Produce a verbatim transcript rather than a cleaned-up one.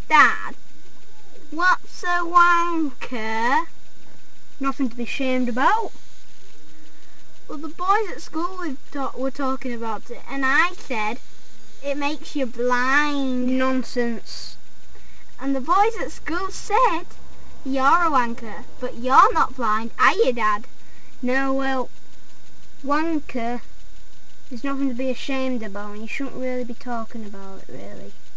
Dad, what's a wanker? Nothing to be ashamed about. Well, the boys at school were, ta were talking about it, and I said it makes you blind. Nonsense. And the boys at school said you're a wanker, but you're not blind, are you, Dad? No, well, wanker is nothing to be ashamed about, and you shouldn't really be talking about it, really.